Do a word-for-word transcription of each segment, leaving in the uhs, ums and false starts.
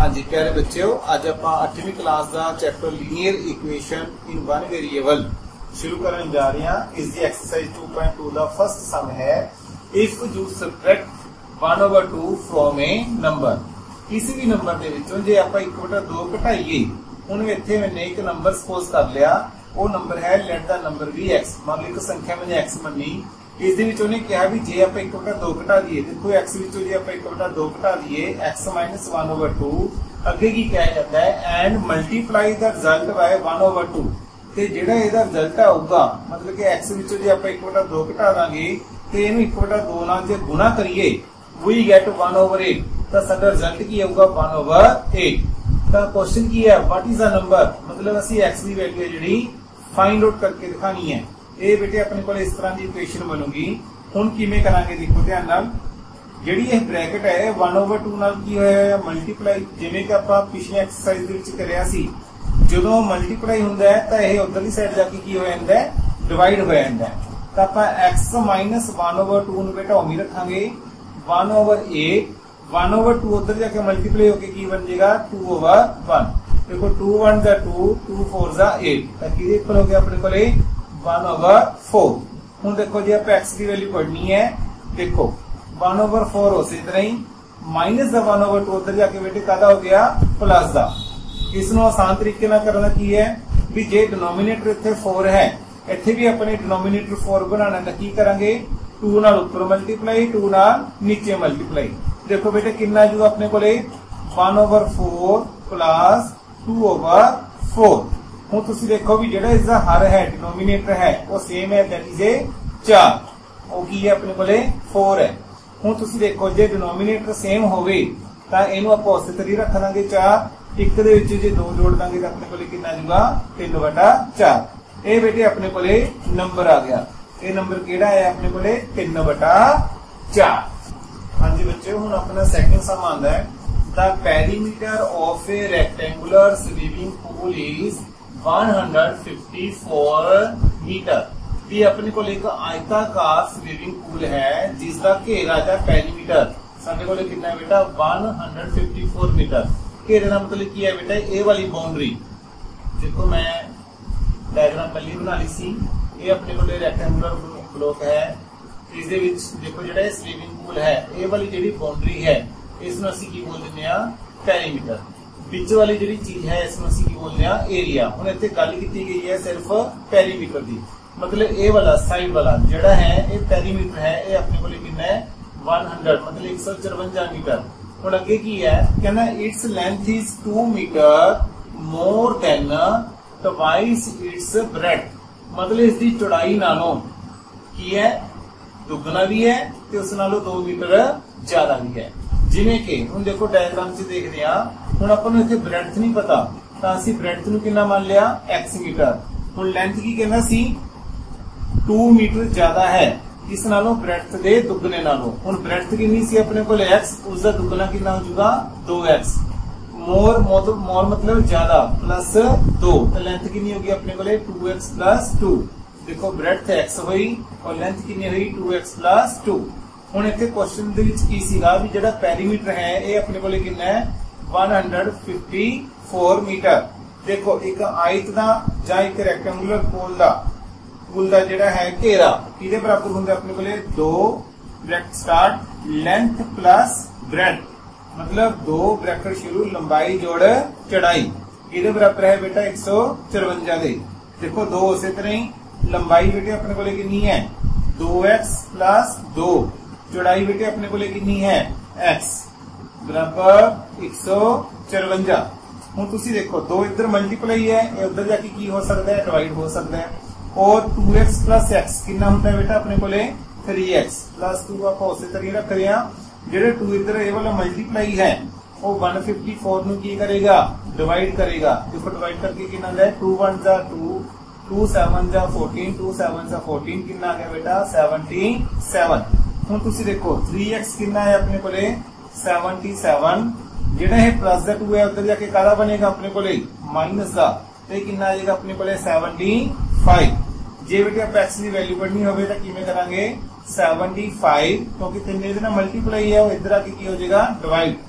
हाँ जी प्यारे बच्चों, अज आप अठवीं क्लास का chapter linear equation in one variable शुरू करने जा रहे हैं। इसकी एक्सरसाइज टू पॉइंट टू का फर्स्ट सम है if you subtract one over two from a number. किसी भी नंबर के विचों जे आप एक बटा दो घटाइए, हूँ इतने मैंने एक नंबर सपोज कर लिया, वो नंबर है लेट द नंबर भी एक्स। मान लो एक संख्या मैंने एक्स मनी, इस कहा भी जे आप एक बटा दो घटा दिए, देखो एक्स जे आप एक बटा दो घटा दिए x minus one over two, अगे की कहा जाता है and multiply the result by one over two. ते जेड़ा इहदा रिजल्ट आऊगा मतलब कि एक्स जे आप एक बटा दो घटा देंगे तो इनू एक बटा दो नाल जे गुणा करिए we get one over eight, तो साडा रिजल्ट की आऊगा वन ओवर एट। तो क्वेश्चन की है व्हाट इज द नंबर, मतलब असी एक्स की वैल्यू जी फाइंड आउट करके दिखानी है। ये बेटे अपने को इस तरह की इक्वेशन बनूगी। हुण किवें करांगे देखो ध्यान नाल, जिहड़ी यह ब्रैकेट है वन ओवर टू नाल की होया मल्टीप्लाई, जिवें कि आपां पिछली एक्सरसाइज दे विच करिया सी, जदों मल्टीप्लाई हुंदा है तां इह उधरली साइड जाके की हो जांदा है डिवाइड हो जांदा है। तां आपां x minus one over two नूं बेटा उवें रखांगे, one over eight, one over two उधर जाके मल्टीप्लाई होके की बन जाएगा टू ओवर वन। देखो टू वन जा टू, टू फोर जा एट, तां किहदे इक्वल हो गया अपने कोले वन ओवर फोर। हूँ देखो जी आप एक्स की वैल्यू पढ़नी है, देखो वन ओवर फोर हो इतना ही minus the one over two उधर जाके बेटे कादा हो गया प्लस दा। इसनों आसान तरीके ना करना की है भी जे डिनोमिनेटर इतने फोर है, इतने भी अपने डिनोमिनेटर फोर बनाना तो की करेंगे टू नाल ऊपर मल्टीप्लाई, टू नाल नीचे मल्टीप्लाई। देखो बेटे कितना जो अपने को one over four plus two over four. हूँ तुसी देखो भी जेड़ा इसका हर है डिनोमिनेटर है वो सेम है, दैट इज ए चार, वो की है अपने कोले फोर है। हूँ तुसी देखो जे डिनोमिनेटर सेम होवे तां इहनू आपां उस तरह रख दांगे चार, एक दे विच जे दो जोड़ दांगे तां अपने कोले कितना आजूगा तीन बटा चार। ये बेटे अपने कोले नंबर आ गया, ये नंबर केड़ा है अपने कोले तीन बटा चार। हाँ जी बच्चे, हुण अपना सैकंड सम आंदा है the perimeter of a rectangular swimming pool is one hundred fifty four metre. भी अपने को एक आयताकार स्विमिंग पूल है जिसका घेरा है पेरीमीटर साडे कोले कितना है बेटा one hundred fifty four metre. घेरे का मतलब की है बेटा ए वाली बाउंड्री, देखो मैं डायग्राम पहले बना ली सी, ये अपने को रेक्टेंगुलर ब्लॉक है, इस दे विच देखो जेड़ा स्विमिंग पूल है ए वाली जेडी बाउंड्री है इसनूं असीं की बोल दिंदे आ पेरीमीटर। पिच वाली जी चीज है इसमें असीं की बोलते हैं एरिया। हुण इत्थे गल कीती गई है सिर्फ पेरीमीटर की, मतलब ए वाला साइड वाला जेड़ा है ये पेरीमीटर है, ये अपने को कितना है वन हंड्रेड मतलब एक सौ चरवंजा मीटर। हुण अगे की है कहना its length is two metre more than twice its breadth, मतलब इसकी चौड़ाई नालों की है दुगना भी है ते उस नालों दो मीटर ज्यादा भी है। जिवें कि हुण देखो डायग्राम से देखते हैं, हुण आपां नूं इत्थे ब्रेडथ नहीं पता तां असीं ब्रेडथ नूं कितना मान लिया एक्स मीटर। हुण लेंथ की कहना सी टू मीटर ज्यादा है इस नालों ब्रेडथ दे दुगने नालों। हुण ब्रेडथ कितनी सी अपने कोल एक्स, उसका दुगना कितना हो जाएगा दो एक्स। मोर मोर मतलब ज्यादा प्लस दो, तो लेंथ कितनी होगी अपने कोल टू एक्स प्लस टू। देखो ब्रेडथ एक्स हुई और लेंथ कितनी हुई टू एक्स प्लस टू। हुण इत्थे क्वेश्चन दे विच की सीगा भी जेड़ा पेरीमीटर है ये अपने कोल कितना है one hundred fifty four metre. देखो एक आयत दा जां एक रेक्टेंगुलर पूल दा पूल दा जेड़ा है घेरा किहदे बराबर हुंदा अपने कोले दो bracket start length plus breadth, मतलब दो ब्रैकेट शुरू लंबाई जोड़ चौड़ाई किहदे बराबर है बेटा एक सौ चरवंजा दे। देखो दो उसे तरह ही लंबाई बेटे अपने कोले कितनी है दो एक्स प्लस दो, चौड़ाई बेटे अपने कोले कितनी है एक्स बराबर एक सौ चरवंजा। हूँ तुसी देखो दो इधर मल्टीप्लाई है, उधर जाके की हो सकता है डिवाइड हो सकता है। और टू एक्स प्लस एक्स कितना होता है बेटा अपने कोले थ्री एक्स प्लस टू आप उस तरह रख रहे हैं। जेडे टू इधर ये वाला मल्टीप्लाई है वो वन फिफ्टी फोर नूं की करेगा डिवाइड करेगा। देखो डिवाइड करके कितना है टू वन जा टू, टू सेवन जा फोर्टीन, टू सेवन जा फोर्टीन कितना आ गया बेटा सेवनटी सेवन। हूँ तुसी देखो थ्री एक्स कितना है अपने कोले सेवनटी सेवन, जेड़ा है प्लस द टू है उधर जाके काला बनेगा अपने कोले माइनस दा, तो कितना आ जाएगा अपने कोले सेवनटी फाइव। जे बेटे आप एक्स की वैल्यू पढ़नी होवे तो किवें करांगे सेवनटी फाइव, क्योंकि तीन दे नाल मल्टीप्लाई है वो इधर आके की हो जाएगा डिवाइड।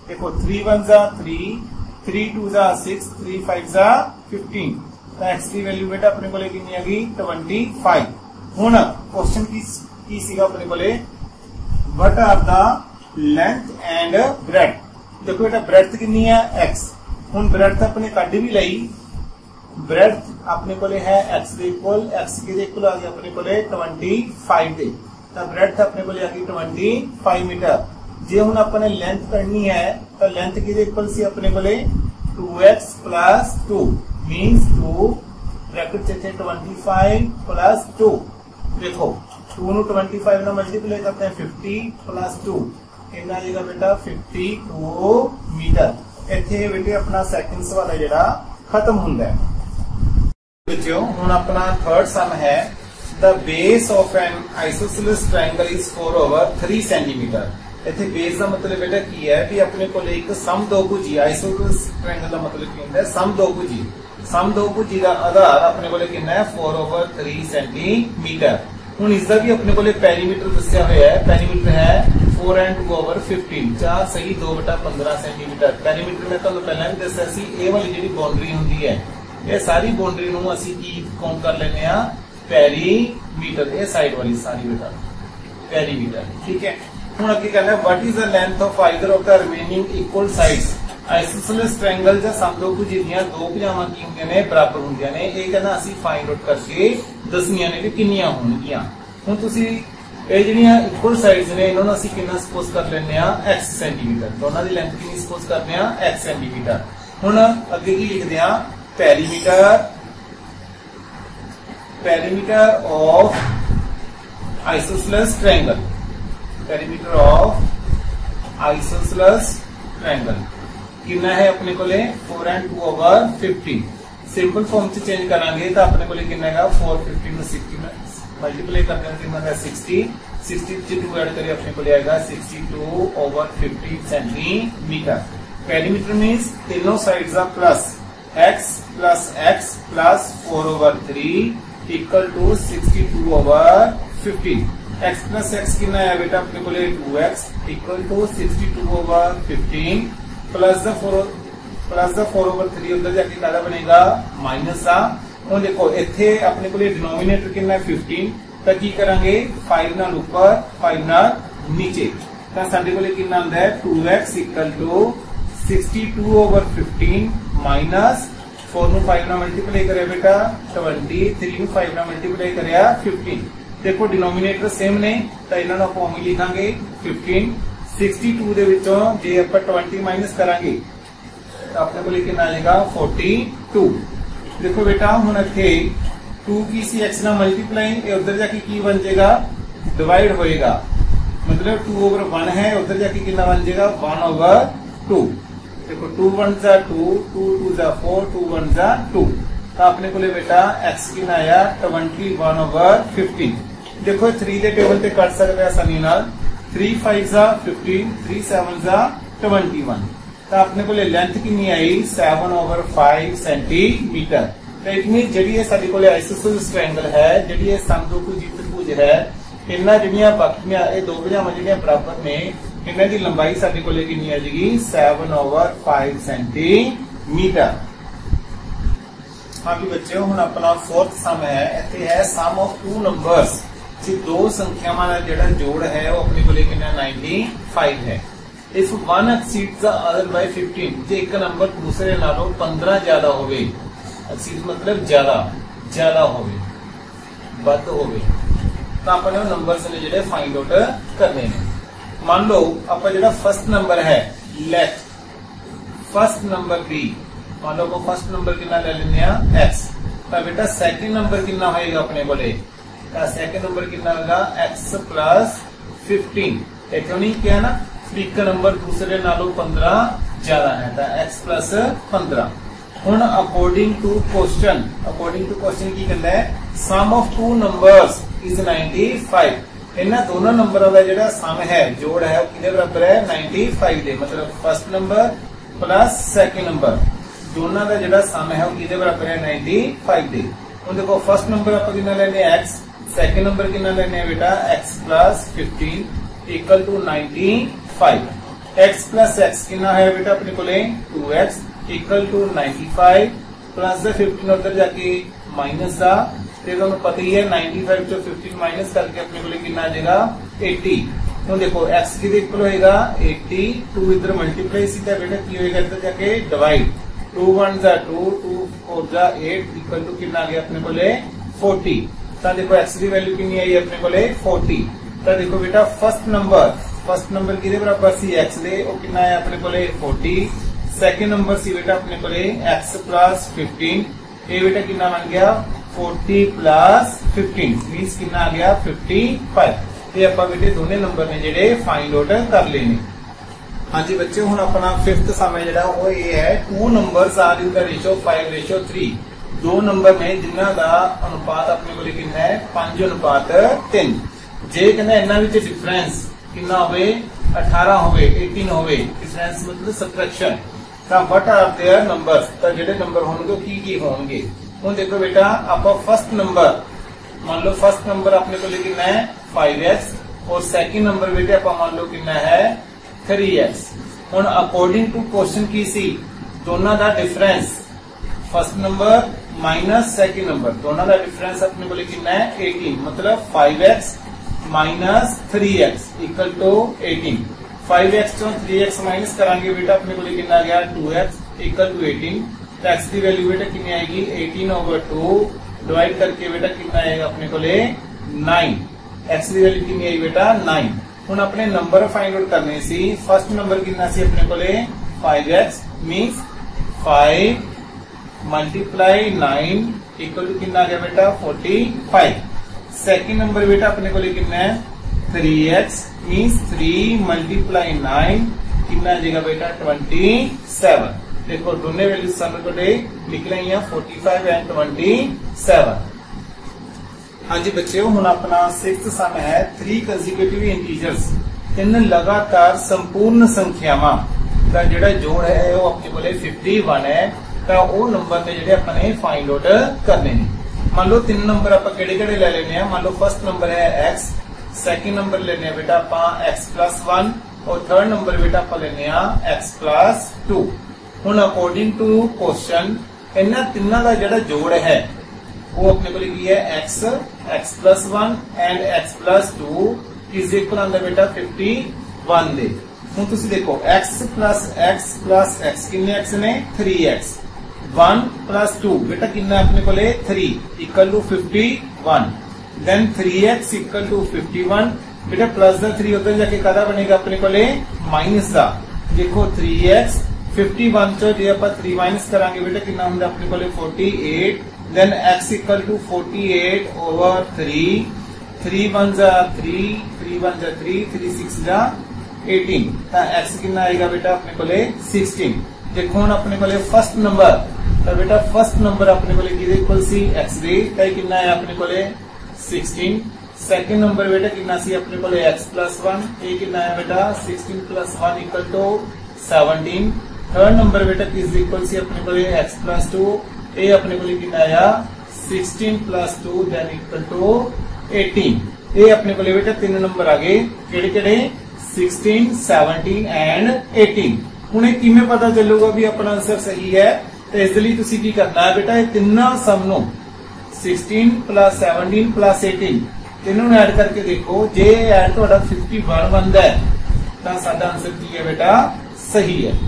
देखो थ्री वन जा थ्री, थ्री टू जा सिक्स, थ्री फाइव जा फिफ्टीन। तो एक्स की वैल्यू बेटा अपने कोले कितनी आ गई ट्वेंटी फाइव। हुण क्वेश्चन की की सीगा अपने कोले what are the length and breadth. देखो बेटा ब्रेड्थ कितनी है एक्स। हुण ब्रेड्थ अपने कढ भी लई, ब्रेड्थ अपने कोले है एक्स के इक्वल, एक्स के इक्वल आ गया अपने कोले ट्वेंटी फाइव दे। तो ब्रेड्थ अपने कोले आ गई ट्वेंटी फाइव मीटर। जे हुण अपने लेंथ करनी है तो लेंथ के इक्वल सी अपने कोले two x plus two means two bracket च ट्वेंटी फाइव प्लस टू। देखो टू नु ट्वेंटी फाइव ना मल्टीप्लाई करते हैं फिफ्टी प्लस टू कितना आ जाएगा बेटा फिफ्टी टू मीटर। इत्थे बेटे अपना सेकंड्स वाला जेड़ा खत्म हुंदा है। बच्चों हुण अपना थर्ड सम है the base of an isosceles triangle is four over three centimetre. इत्थे बेस का मतलब बेटा की है भी अपने को एक समदोभुजी आइसोसेलेस ट्रायंगल का मतलब की होता है समदोभुजी। समदोभुजी का आधार अपने को कितना है फोर ओवर थ्री सेंटीमीटर। हुण इसका भी अपने को पेरीमीटर दस्या हुआ है, पेरीमीटर है four and two over fifteen, चार सही दो बटा पंद्रह सेंटीमीटर। पेरीमीटर में तुहानू पहला भी दस्या सी ए वाली जिहड़ी बाउंड्री हुंदी है ये सारी बाउंड्री नू असीं की काउंट कर लेने आ पेरीमीटर। ये साइड वाली सारी बेटा पेरीमीटर ठीक है। हुण अगे कहना है what is the length of either of the remaining equal sides. Isosceles triangle ਜਾਂ ਸਮਦੋਭੁਜੀ ਦੀਆਂ ਦੋ ਭੁਜਾਵਾਂ ਕੀ ਹੁੰਦੀਆਂ ਨੇ ਬਰਾਬਰ ਹੁੰਦੀਆਂ ਨੇ। ਇਹ ਕਹਿੰਦਾ ਅਸੀਂ ਫਾਈਂਡ ਆਊਟ ਕਰਕੇ ਦੱਸਣੀਆਂ ਨੇ ਕਿ ਕਿੰਨੀਆਂ ਹੋਣਗੀਆਂ। ਹੁਣ ਤੁਸੀਂ ਇਹ ਜਿਹੜੀਆਂ ਇਕੁਅਲ ਸਾਈਡਸ ਨੇ ਇਹਨਾਂ ਨੂੰ ਅਸੀਂ ਕਿੰਨਾ ਸਪੋਜ਼ ਕਰ ਲੈਂਦੇ ਆ x ਸੈਂਟੀਮੀਟਰ। ਦੋਨਾਂ ਦੀ ਲੈਂਥ ਕਿੰਨੀ ਸਪੋਜ਼ ਕਰਦੇ ਆ x ਸੈਂਟੀਮੀਟਰ। ਹੁਣ ਅੱਗੇ ਕੀ ਲਿਖਦੇ ਆ perimeter perimeter of isosceles triangle, perimeter of isosceles triangle कितना है अपने को four and two over fifteen. Simple form से चेंज करांगे तो अपने को कितना है फोर फिफ्टीन सिक्सटी मल्टीप्लाई करके कितना है सिक्सटी, सिक्सटी से टू ऐड करिए अपने को आएगा sixty two over fifty centimetre. Perimeter means तीनों sides are plus x plus x plus four over three equal to sixty two over fifteen. x plus x कितना है बेटा अपने को two x equal to sixty two over fifteen plus the four plus the four over three उधर जाके क्या बनेगा minus का। हम देखो इथे अपने को डिनोमिनेटर कितना है फिफ्टीन तो की करांगे फाइव नाल ऊपर फाइव नाल नीचे तो साडे कोले कितना आंदा है two x equal to sixty two over fifteen minus four नु फाइव नाल मल्टीप्लाई करे बेटा ट्वेंटी, थ्री नु फाइव नाल मल्टीप्लाई करे फिफ्टीन। देखो डिनोमिनेटर सेम ने तो इन्होंने आप उਵੇਂ लिखांगे फिफ्टीन। सिक्सटी टू दे विचों जे ਆਪਾਂ ट्वेंटी माइनस करांगे तो अपने को कितना आ जाएगा फोर्टी टू। देखो बेटा हुण इत्थे टू की सी x ना मल्टीप्लाई ये उधर जाके की बन जाएगा डिवाइड होएगा मतलब टू ओवर वन है उधर जाके कितना बन जाएगा वन ओवर टू। देखो टू वन जा टू, टू टू जा फोर, टू वन जा टू तो अपने को बेटा x कितना आया ट्वेंटी वन ओवर फिफ्टीन। देखो थ्री के टेबल पे कट सकते हैं आसानी नाल थ्री फाइव जा फिफ्टीन, थ्री सेवन जा ट्वेंटी वन तो अपने को लेंथ कितनी आई सेवन ओवर फाइव सेंटीमीटर। तो इट मीन जी साडी कोल आइसोसेलेस ट्रायंगल है जी समदोभुजी त्रिभुज है इन्ना जिहड़ियां बाकियां ये दो भुजावां जिहड़ियां बराबर ने इन्हां दी लंबाई साडी कोल कितनी आ जाएगी सेवन ओवर फाइव सेंटीमीटर। हाँ भी बच्चों हुण अपना फोर्थ सम है इत्थे है सम ऑफ टू नंबर्स जी दो संख्यावां दा जिहड़ा जोड़ है वो अपने कोले कितना नाइंटी फाइव है। If one exceeds the other by fifteen जे एक नंबर दूसरे नालों पंद्रह ज्यादा होवे एक्सीड मतलब ज्यादा ज्यादा होवे बद होवे तो अपने नंबर्स ने जिहड़े फाइंड आउट करने ने। मान लो आपका जिहड़ा फर्स्ट नंबर है लेट फर्स्ट नंबर बी मान लो वो फर्स्ट नंबर कितना ले लेने एक्स तो बेटा सेकंड नंबर कितना होएगा अपने को सेकंड नंबर कितना होगा एक्स प्लस फिफ्टीन। क्यों नहीं क्या ना एक नंबर दूसरे नालों पंद्रह ज्यादा है तो एक्स प्लस पंद्रह। हुण according to question according to question की कहता है sum of two numbers is ninety five. इन्हां दोनों नंबरों का जिहड़ा सम है जोड़ है किहदे बराबर है नाइंटी फाइव दे मतलब first number plus second number दोनों का जिहड़ा सम है किहदे बराबर है नाइंटी फाइव दे। हुण देखो फर्स्ट नंबर आपां कितना लेने एक्स सेकंड नंबर कितना लेने बेटा x plus fifteen equal to ninety five. x plus x कितना है बेटा अपने को two x equal to ninety five plus the fifteen उधर जाके माइनस दा ते तुहानू पता ही है नाइनटी फाइव चो फिफ्टीन माइनस करके अपने को कितना आ जाएगा एटी। तो देखो x की इक्वल होएगा एटी, टू इधर मल्टीप्लाई सीधा बेटा की होएगा इधर जाके डिवाइड, टू वन जा टू, टू फोर जा एट इक्वल टू कितना आ गया अपने को फोर्टी। तो देखो x की वैल्यू कितनी आई अपने को फोर्टी। तो देखो बेटा फर्स्ट नंबर फर्स्ट नंबर की बराबर सी x दे वो कितना है अपने को फोर्टी। सेकंड नंबर सी बेटा अपने को x प्लस फिफ्टीन, ये बेटा कितना बन गया फोर्टी प्लस फिफ्टीन मीन्स कितना आ गया फिफ्टी फाइव। ये आप बेटे दोनों नंबर ने जेडे फाइंड आउट कर लेने। हाँ जी बच्चे हुण अपना फिफ्थ सम है जेड़ा वो ये है two numbers are in the ratio five ratio three. दो नंबर ने जिन्हां दा अनुपात अपने को कितना है पांच अनुपात तीन। जे कहना इन्हां विच डिफरेंस कितना होवे अठारह होवे एटीन होवे, डिफरेंस मतलब सबट्रैक्शन। तो व्हाट आर देयर नंबर्स, तो जेडे नंबर होंगे की की होंगे। हुण देखो बेटा आप फर्स्ट नंबर मान लो फर्स्ट नंबर अपने को कितना है फाइव एक्स और सेकंड नंबर बेटे आप मान लो कितना है थ्री एक्स। हुण अकॉर्डिंग टू क्वेश्चन की सी दोनों का difference first number minus second number दोनों का डिफरेंस अपने को कितना है एटीन, मतलब five x minus three x equal to eighteen. Five x चो थ्री एक्स माइनस करांगे बेटा अपने को कितना आ गया two x equal to eighteen. तो एक्स की वैल्यू बेटा कितनी आएगी एटीन ओवर टू डिवाइड करके बेटा कितना आएगा अपने को नाइन। एक्स की वैल्यू कितनी आई बेटा नाइन। हुण अपने नंबर फाइंड आउट करने सी फर्स्ट नंबर कितना सी अपने को five x means five multiply nine equal to कितना आ गया बेटा फोर्टी फाइव। सेकेंड नंबर बेटा अपने को कितना है three x means three multiply nine कितना आ जाएगा बेटा ट्वेंटी सेवन। देखो दोनों वैल्यू समय को लिख रही है forty five and twenty seven. हाँ जी बच्चे हुण अपना सिक्स्थ सम है थ्री कंसेक्यूटिव इंटीजर्स, तीन लगातार संपूर्ण संख्यावां का जेड़ा जोड़ है वो अपने को फिफ्टी वन है। तो वो नंबर ने जेडे अपने फाइंड आउट करने ने। मान लो तीन नंबर आप केड़े केड़े ले लेने मान लो फर्स्ट नंबर है x, सेकंड नंबर लेने बेटा आप x प्लस वन और थर्ड नंबर बेटा आप लेने x प्लस टू। हुण अकॉर्डिंग टू क्वेश्चन इन्हां तिन्नां दा जेड़ा जोड़ है वो अपने को की है x, x plus one and x plus two is equal आंदा बेटा फिफ्टी वन दे। हुण तुसीं देखो x plus x plus x किन्ने x ने three x, one plus two बेटा कितना अपने को three equal to fifty one, then three x equal to fifty one बेटा प्लस द थ्री उधर जाके कदा बनेगा अपने को माइनस दा। देखो थ्री एक्स फिफ्टी वन चो जो आप थ्री माइनस करांगे बेटा कितना होंगे अपने को forty eight, then x equal to forty eight over three, three one जा थ्री, थ्री वन जा थ्री, थ्री सिक्स जा एटीन। तो x कितना आएगा बेटा अपने को सिक्सटीन। देखो हम अपने को फर्स्ट नंबर तो बेटा फर्स्ट नंबर अपने को इक्वल सी x दे तो कितना है अपने को सिक्सटीन। सेकंड नंबर बेटा कितना सी अपने को x प्लस वन, ये कितना है बेटा sixteen plus one equal to seventeen. Third number बेटा किस इक्वल सी अपने को x प्लस टू, ये अपने को कितना आया sixteen plus two then equal to eighteen. ये अपने को बेटा तीन नंबर आ गए केड़े केड़े सिक्सटीन, सेवनटीन एंड एटीन। हुणे किवें पता चलूगा भी अपना आंसर सही है तो इसलिए तुसी की करना है बेटा तिना सम नूं sixteen plus seventeen plus eighteen तीनों ऐड करके देखो जे ऐड तुहाडा फिफ्टी वन बनदा है तो साडा आंसर की है बेटा सही है।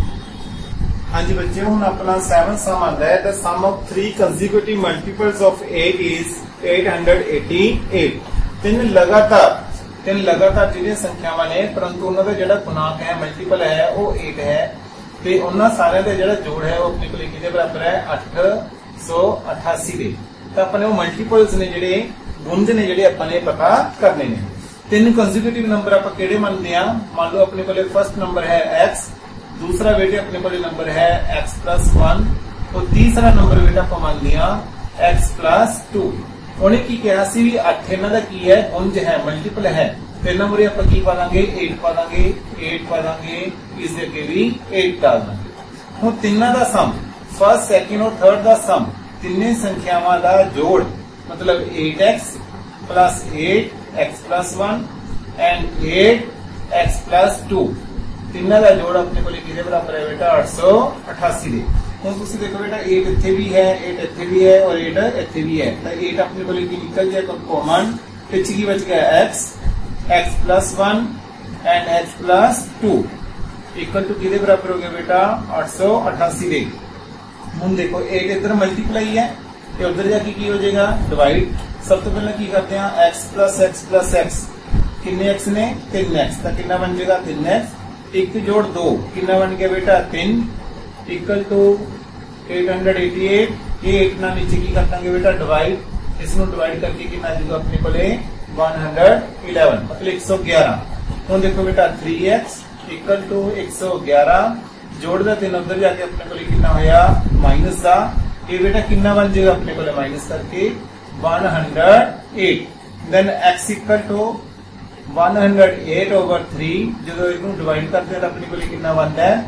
हाँ जी बच्चे हुण अपना सेवन सम आंदा है the sum of three consecutive multiples of eight is eight hundred eighty eight. तीन लगातार तीन लगातार जिहड़ियां संख्यावां ने परंतु उन्हां दा जिहड़ा गुणांक है मल्टीपल है वो एट है ते उन्हां सारियां दा जिहड़ा जोड़ है वो अपने कोल किहदे बराबर है अठ सौ अठासी दे। तो अपने वो मल्टीपल्स ने जिहड़े गुंज ने जिहड़े अपने पता करने ने। तीन कंसेक्यूटिव नंबर आप किहड़े मनदे आ मान लो अपने कोल फर्स्ट नंबर है x, दूसरा बेटे अपने को नंबर है x प्लस वन और तीसरा नंबर बेटा आप मानते हैं x प्लस टू। उन्हें की कहा सी भी अठ इन्हां दा की है गुंज है मल्टीपल है तो इन्हां मुरे आप की पा देंगे एट पा देंगे एट पा देंगे इस अगे भी एट डाल देंगे। हुण तिन्नां दा सम फर्स्ट सैकेंड और थर्ड दा सम तिन्ने संख्यावां दा जोड़ मतलब eight x plus eight x plus one and eight x plus two ਤਿੰਨਾਂ ਦਾ ਜੋੜ ਆਪਣੇ ਕੋਲ ਕਿਹਦੇ ਬਰਾਬਰ ਹੈ ਬੇਟਾ आठ सौ अठासी ਦੇ। ਹੁਣ ਤੁਸੀਂ ਦੇਖੋ ਬੇਟਾ आठ ਇੱਥੇ ਵੀ ਹੈ, आठ ਇੱਥੇ ਵੀ ਹੈ ਔਰ आठ ਇੱਥੇ ਵੀ ਹੈ, ਤਾਂ आठ ਆਪਣੇ ਕੋਲ ਕੀ ਨਿਕਲ ਜਾਏਗਾ ਕਾਮਨ, ਪਿੱਛੇ ਕੀ ਬਚ ਗਿਆ x, x plus one and x plus two equal to किधे बराबर हो गया बेटा आठ सौ अठासी दे। ਹੁਣ देखो आठ इधर मल्टीप्लाई है ਤੇ उधर जाके की हो जाएगा डिवाइड। सब तो पहले की करते हैं x plus x plus x, कितने x ने तीन x, तो कितना बन जाएगा तीन x, एक जोड़ दो कितना बन गया बेटा तीन, इक्वल टू आठ सौ अठासी। ये आठ ना नीचे की कर देंगे बेटा डिवाइड, इसको डिवाइड करके कितना आ जाएगा अपने को एक सौ ग्यारह, मतलब एक सौ ग्यारह। ਹੁਣ देखो बेटा थ्री एक्स इक्वल टू एक सौ ग्यारह, जोड़ ਦਾ तीन उधर जाके अपने को कितना होया माइनस का, ये बेटा कितना बन जाएगा अपने को माइनस करके एक सौ आठ। देन x इक्वल टू एक सौ आठ ओवर थ्री, जो इसको डिवाइड करते हैं अपने को कितना बनता है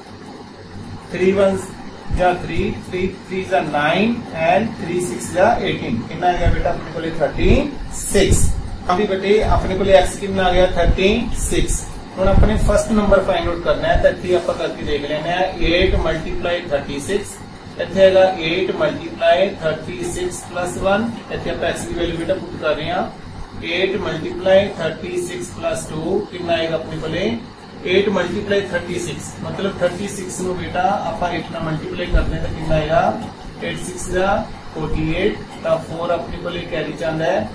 थ्री वन जा थ्री, थ्री थ्री जा नाइन एंड थ्री सिक्स जा एटीन, कितना आ गया बेटा अपने को थर्टी सिक्स। अभी बेटे अपने को x कितना आ गया थर्टी सिक्स। ਹੁਣ अपने फर्स्ट नंबर फाइंड आउट करना है, तो इतने आप करके देख लेना है आठ मल्टीप्लाई थर्टी सिक्स, इतने है आठ multiply thirty six plus one, इतने आप x की वैल्यू बेटा पुट कर रहे हैं आठ multiply thirty six plus two, कितना आएगा अपने को आठ मल्टीप्लाई थर्टी सिक्स, मतलब थर्टी सिक्स नु बेटा आप आठ ना मल्टीप्लाई करते हैं तो कितना आएगा आठ सिक्स जा फोर्टी एट, तो फोर अपने को कैरी चाहता है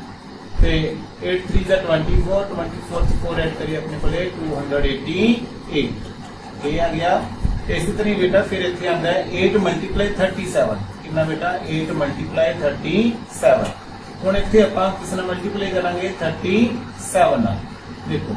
ਤੇ आठ थ्री जा ट्वेंटी फोर, ट्वेंटी फोर से फोर ऐड करिए अपने को टू हंड्रेड एटी एट, ये आ गया। इसी तरह बेटा फिर इतने आता है आठ मल्टीप्लाई थर्टी सेवन, कितना बेटा आठ मल्टीप्लाई थर्टी सेवन। ਹੁਣ ਇੱਥੇ ਆਪਾਂ किस ਨਾਲ मल्टीप्लाई करांगे थर्टी सेवन ਨਾਲ, देखो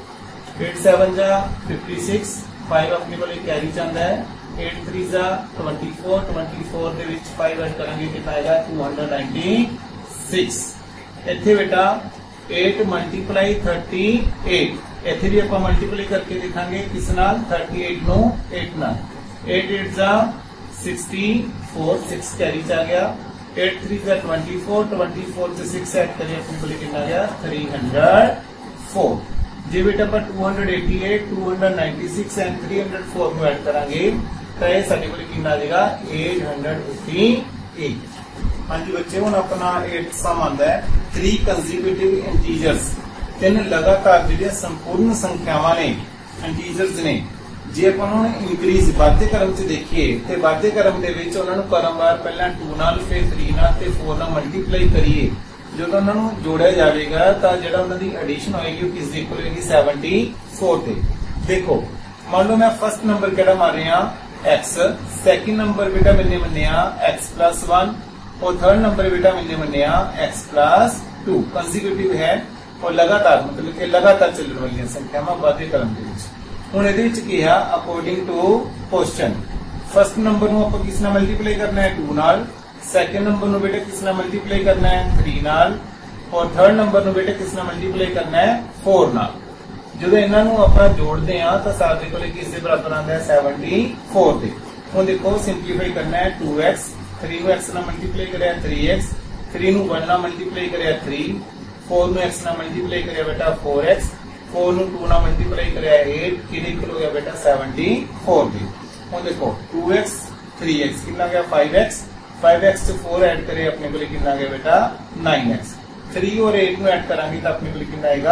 आठ सेवन जा फिफ्टी सिक्स, फाइव अपने को कैरी चाहता है आठ थ्री जा ट्वेंटी फोर, ट्वेंटी फोर ਦੇ ਵਿੱਚ फाइव ऐड करांगे कितना आएगा टू हंड्रेड नाइंटी सिक्स। ਇੱਥੇ बेटा आठ मल्टीप्लाई थर्टी एट, ਇੱਥੇ भी ਆਪਾਂ मल्टीप्लाई करके दिखांगे किस नाल थर्टी एट नो आठ नाल, आठ एट जा सिक्सटी फोर, सिक्स कैरी आ गया, आठ थ्री जा ट्वेंटी फोर, ट्वेंटी फोर से सिक्स ऐड करिए अपने को कितना आ गया थ्री हंड्रेड फोर। जे बेटा ਆਪਾਂ two hundred eighty eight, two hundred ninety six and three hundred four ਨੂੰ ऐड करांगे तो ये ਸਾਡੇ ਕੋਲ ਕਿੰਨਾ ਆ ਜਾਏਗਾ एट फिफ्टी एट। हाँ जी बच्चे हम अपना एट सम आता है थ्री कंसेक्यूटिव इंटीजर्स, तीन लगातार जो संपूर्ण संख्यावां ने इंटीजर्स ने, जे अपन इंक्रीज वाधे क्रम च देखिए तो वाधे क्रम के क्रमवार पहला टू नाल फिर थ्री नाल ते फोर नाल मल्टीप्लाई करिए, जो उन्होंने जोड़ा जाएगा तो जो उन्होंने एडिशन होगी किस इक्वल होगी सैवनटी फोर ते। देखो मान लो मैं फर्स्ट नंबर केड़ा मार रहा एक्स, सैकेंड नंबर बेटा मैंने मनिया एक्स प्लस वन और थर्ड नंबर बेटा मैंने मनिया एक्स प्लस टू, कंसेक्यूटिव है और लगातार मतलब कि लगातार चलने वाली संख्यावां वाधे क्रम के विच। हुण इहदे विच की है according to question, first number नूं आपां किस नाल मल्टीप्लाई करना है टू नाल, सैकेंड नंबर नूं बेटा किस नाल मल्टीप्लाई करना है थ्री नाल और थर्ड नंबर नूं बेटा किस नाल मल्टीप्लाई करना है फोर नाल। जो इन्हां नूं आपां जोड़दे हां तां साडे कोल किस दे बराबर आंदा है सैवनटी फोर दे। हुण देखो सिंपलीफाई करना है टू एक्स, थ्री नू एक्स ना मल्टीप्लाई करे थ्री एक्स, थ्री नू वन ना मल्टीप्लाई करे थ्री, फोर नू एक्स ना मल्टीप्लाई करे बेटा फोर एक्स, फोर नू टू ना मल्टीप्लाई करे एट, कितने इक्वल हो गया बेटा सेवेंटी फोर दी। हुण देखो टू एक्स थ्री एक्स कितना गया फाइव एक्स, फाइव एक्स से फोर ऐड करे अपने को कितना गया बेटा नाइन एक्स, थ्री और एट नू ऐड करांगे तो अपने को कितना आएगा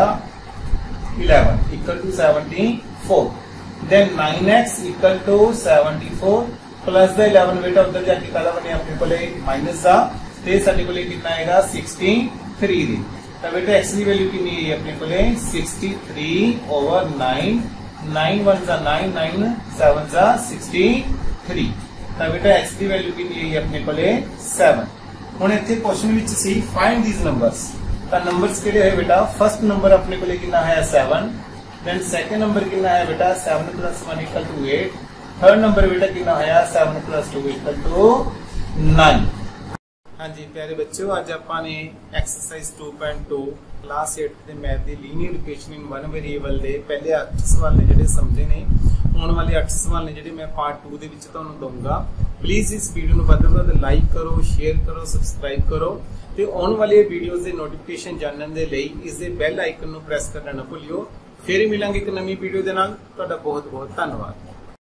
eleven equal to seventy four. Then nine x equal to seventy four plus the eleven बेटा उधर जाके काला बने अपने को माइनस का ते साडे को कितना आएगा सिक्सटी थ्री दी। तो बेटा एक्स की वैल्यू कितनी है अपने को sixty three over nine, nine one जा नाइन, नाइन सेवन जा सिक्सटी थ्री। तो बेटा एक्स की वैल्यू कितनी है अपने को सेवन। हुण इत्थे क्वेश्चन विच सी फाइंड दीज नंबर्स, तो नंबर्स किहड़े है बेटा फर्स्ट नंबर अपने को कितना है सेवन, देन सेकंड नंबर कितना है बेटा seven plus one equal to eight, third number बेटा कितना है seven plus two equal to nine. हाँ जी प्यारे बच्चों आज आपने exercise two point two class eight के मैथ की linear equation in one variable के पहले अठ सवाल ने जिहड़े समझे ने, आने वाले अठ सवाल ने जिहड़े मैं पार्ट टू दे विच तुहानूं दूंगा। प्लीज इस वीडियो नूं वध तों वध लाइक करो, शेयर करो, सबसक्राइब करो ते आने वाले वीडियोज़ के नोटिफिकेशन जानने के लिए इस दे बैल आइकन नूं प्रेस करना ना भुलियो फिर मिलांगे एक नवी वीडियो के नाल। तुहाडा बहुत बहुत धन्यवाद।